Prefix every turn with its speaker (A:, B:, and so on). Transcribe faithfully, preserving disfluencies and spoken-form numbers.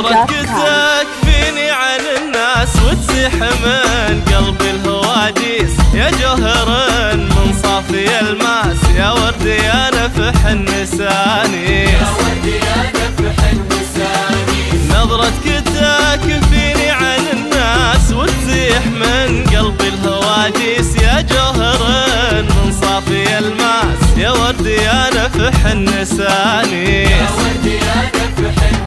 A: ضحكتك فيني عن الناس وتزيح من قلبي الهواجيس، يا جوهر من صافي الماس، يا وردي انا في حن لساني،
B: يا وردي انا في حن